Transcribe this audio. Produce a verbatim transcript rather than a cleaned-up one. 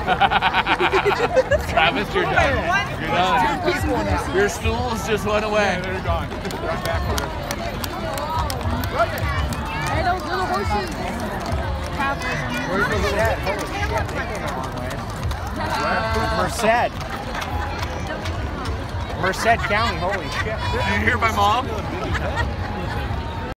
Travis, you're done. You're done. Your stools just went away. Yeah, they're gone. Right back over. Hey, those little horses. Where's Merced? Holy shit, they came a long way. Merced. Merced County, holy shit. Did you hear my mom?